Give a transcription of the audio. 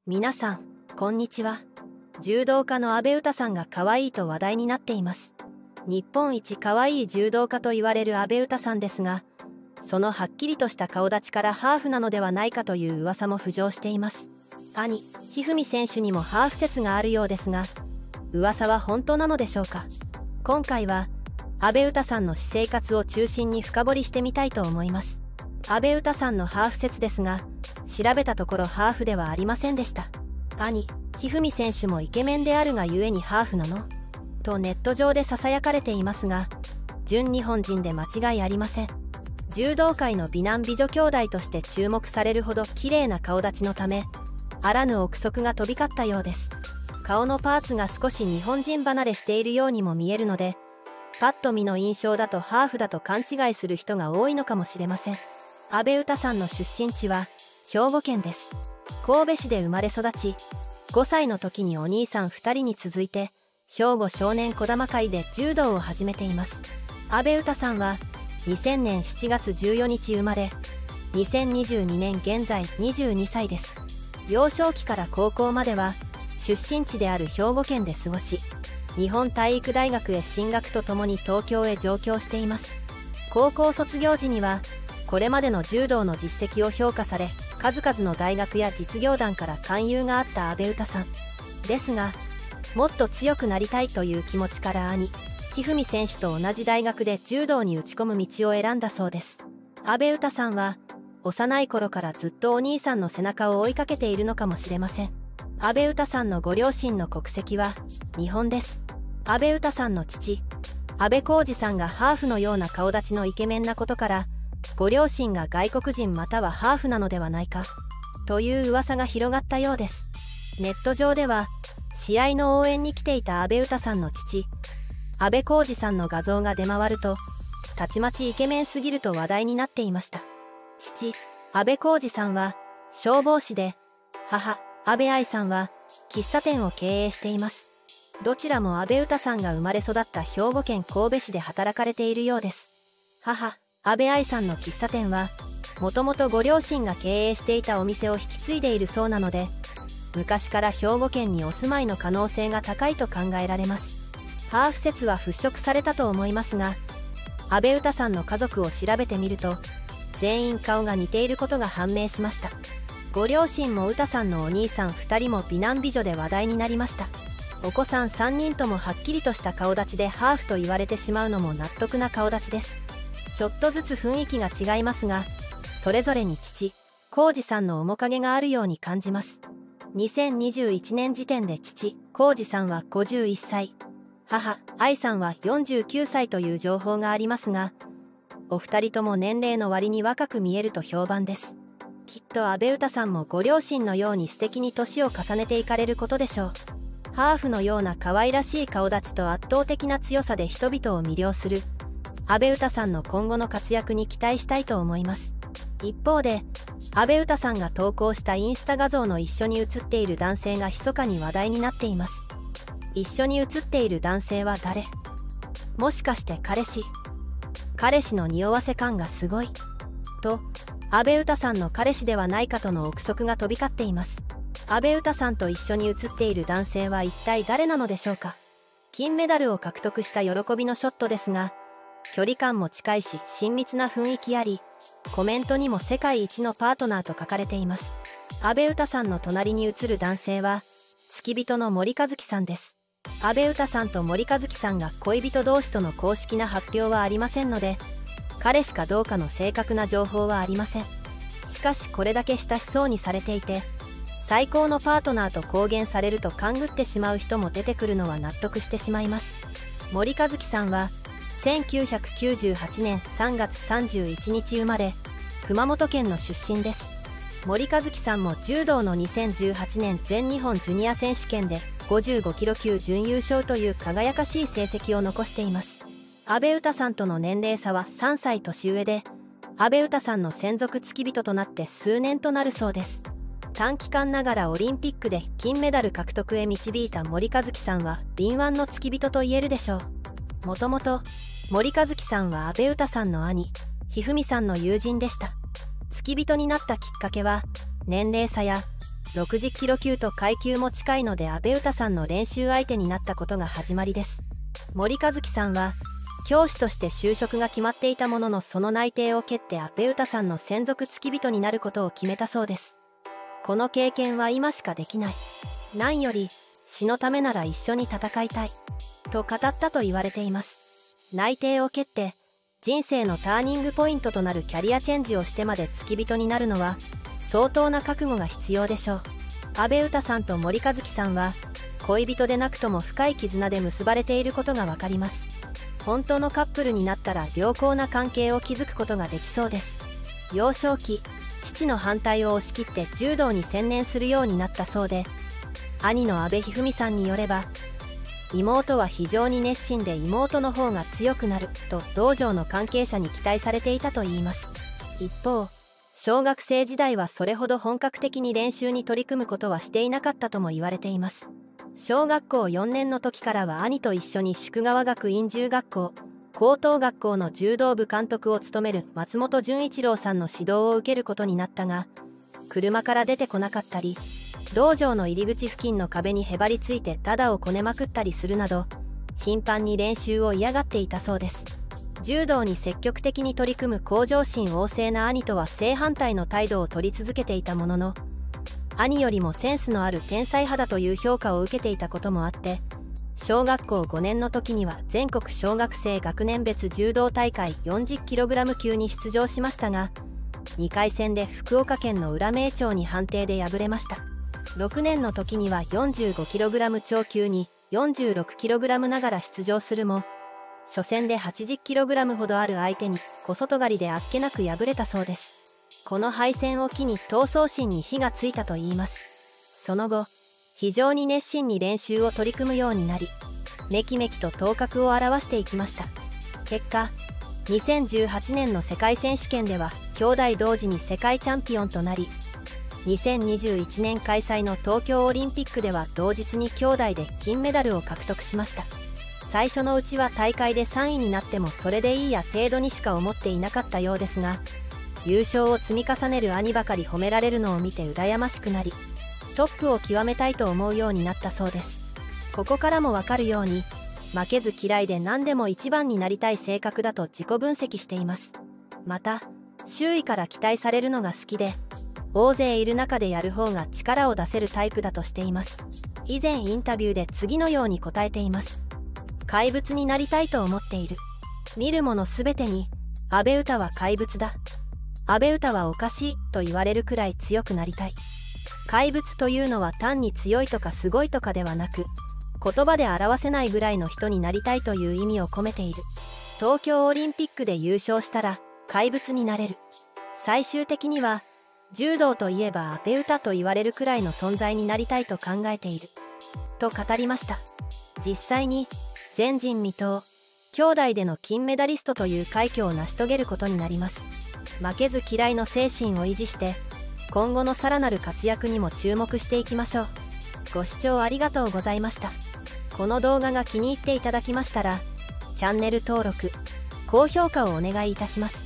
皆さんこんにちは。柔道家の阿部詩さんが可愛いと話題になっています。日本一可愛い柔道家と言われる阿部詩さんですが、そのはっきりとした顔立ちからハーフなのではないかという噂も浮上しています。兄一二三選手にもハーフ説があるようですが、噂は本当なのでしょうか。今回は阿部詩さんの私生活を中心に深掘りしてみたいと思います。阿部詩さんのハーフ説ですが、調べたところハーフではありませんでした。兄一二三選手もイケメンであるがゆえにハーフなのとネット上でささやかれていますが、純日本人で間違いありません。柔道界の美男美女兄弟として注目されるほど綺麗な顔立ちのため、あらぬ憶測が飛び交ったようです。顔のパーツが少し日本人離れしているようにも見えるので、パッと見の印象だとハーフだと勘違いする人が多いのかもしれません。阿部詩さんの出身地は兵庫県です。神戸市で生まれ育ち、5歳の時にお兄さん2人に続いて兵庫少年児玉会で柔道を始めています。阿部詩さんは2000年7月14日生まれ、2022年現在22歳です。幼少期から高校までは出身地である兵庫県で過ごし、日本体育大学へ進学とともに東京へ上京しています。高校卒業時にはこれまでの柔道の実績を評価され、数々の大学や実業団から勧誘があった阿部詩さんですが、もっと強くなりたいという気持ちから兄一二三選手と同じ大学で柔道に打ち込む道を選んだそうです。阿部詩さんは幼い頃からずっとお兄さんの背中を追いかけているのかもしれません。阿部詩さんのご両親の国籍は日本です。阿部詩さんの父阿部浩二さんがハーフのような顔立ちのイケメンなことから、ご両親が外国人またはハーフなのではないかという噂が広がったようです。ネット上では試合の応援に来ていた阿部詩さんの父阿部浩二さんの画像が出回ると、たちまちイケメンすぎると話題になっていました。父阿部浩二さんは消防士で、母阿部愛さんは喫茶店を経営しています。どちらも阿部詩さんが生まれ育った兵庫県神戸市で働かれているようです。母阿部愛さんの喫茶店はもともとご両親が経営していたお店を引き継いでいるそうなので、昔から兵庫県にお住まいの可能性が高いと考えられます。ハーフ説は払拭されたと思いますが、阿部詩さんの家族を調べてみると全員顔が似ていることが判明しました。ご両親も詩さんのお兄さん2人も美男美女で話題になりました。お子さん3人ともはっきりとした顔立ちでハーフと言われてしまうのも納得な顔立ちです。ちょっとずつ雰囲気が違いますが、それぞれに父浩二さんの面影があるように感じます。2021年時点で父浩二さんは51歳、母愛さんは49歳という情報がありますが、お二人とも年齢の割に若く見えると評判です。きっと阿部詩さんもご両親のように素敵に年を重ねていかれることでしょう。ハーフのような可愛らしい顔立ちと圧倒的な強さで人々を魅了する阿部詩さんの今後の活躍に期待したいと思います。一方で阿部詩さんが投稿したインスタ画像の一緒に写っている男性が密かに話題になっています。一緒に写っている男性は誰？もしかして彼氏？彼氏の匂わせ感がすごいと阿部詩さんの彼氏ではないかとの憶測が飛び交っています。阿部詩さんと一緒に写っている男性は一体誰なのでしょうか。金メダルを獲得した喜びのショットですが、距離感も近いし親密な雰囲気あり、コメントにも世界一のパートナーと書かれています。阿部詩さんの隣に写る男性は付き人の森一樹さんです。阿部詩さんと森一樹さんが恋人同士との公式な発表はありませんので、彼氏かどうかの正確な情報はありません。しかしこれだけ親しそうにされていて、最高のパートナーと公言されると勘ぐってしまう人も出てくるのは納得してしまいます。森一樹さんは1998年3月31日生まれ、熊本県の出身です。森一樹さんも柔道の2018年全日本ジュニア選手権で55キロ級準優勝という輝かしい成績を残しています。阿部詩さんとの年齢差は3歳年上で、阿部詩さんの専属付き人となって数年となるそうです。短期間ながらオリンピックで金メダル獲得へ導いた森一樹さんは敏腕の付き人と言えるでしょう。もともと森一樹さんは阿部詩さんの兄一二三さんの友人でした。付き人になったきっかけは年齢差や 60キロ級と階級も近いので阿部詩さんの練習相手になったことが始まりです。森一樹さんは教師として就職が決まっていたものの、その内定を蹴って阿部詩さんの専属付き人になることを決めたそうです。この経験は今しかできない。何より死のためなら一緒に戦いたいと語ったと言われています。内定を蹴って人生のターニングポイントとなるキャリアチェンジをしてまで付き人になるのは相当な覚悟が必要でしょう。阿部詩さんと森一樹さんは恋人でなくとも深い絆で結ばれていることがわかります。本当のカップルになったら良好な関係を築くことができそうです。幼少期、父の反対を押し切って柔道に専念するようになったそうで、兄の阿部一二三さんによれば、妹は非常に熱心で妹の方が強くなると道場の関係者に期待されていたといいます。一方、小学生時代はそれほど本格的に練習に取り組むことはしていなかったとも言われています。小学校4年の時からは兄と一緒に宿川学院中学校高等学校の柔道部監督を務める松本純一郎さんの指導を受けることになったが、車から出てこなかったり、道場の入り口付近の壁にへばりついてダダをこねまくったりするなど、頻繁に練習を嫌がっていたそうです。柔道に積極的に取り組む向上心旺盛な兄とは正反対の態度を取り続けていたものの、兄よりもセンスのある天才肌という評価を受けていたこともあって、小学校5年の時には全国小学生学年別柔道大会 40kg 級に出場しましたが、2回戦で福岡県の浦名町に判定で敗れました。6年の時には 45kg 超級に 46kg ながら出場するも、初戦で 80kg ほどある相手に小外刈りであっけなく敗れたそうです。この敗戦を機に闘争心に火がついたといいます。その後、非常に熱心に練習を取り組むようになり、めきめきと頭角を現していきました。結果、2018年の世界選手権では兄弟同時に世界チャンピオンとなり、2021年開催の東京オリンピックでは同日に兄弟で金メダルを獲得しました。最初のうちは大会で3位になってもそれでいいや程度にしか思っていなかったようですが、優勝を積み重ねる兄ばかり褒められるのを見て羨ましくなり、トップを極めたいと思うようになったそうです。ここからもわかるように、負けず嫌いで何でも一番になりたい性格だと自己分析しています。また、周囲から期待されるのが好きで、大勢いる中でやる方が力を出せるタイプだとしています。以前インタビューで次のように答えています。怪物になりたいと思っている。見るものすべてに、阿部詩は怪物だ。阿部詩はおかしいと言われるくらい強くなりたい。怪物というのは単に強いとかすごいとかではなく、言葉で表せないぐらいの人になりたいという意味を込めている。東京オリンピックで優勝したら怪物になれる。最終的には柔道といえば阿部詩と言われるくらいの存在になりたいと考えていると語りました。実際に前人未到、兄弟での金メダリストという快挙を成し遂げることになります。負けず嫌いの精神を維持して今後のさらなる活躍にも注目していきましょう。ご視聴ありがとうございました。この動画が気に入っていただきましたらチャンネル登録、高評価をお願いいたします。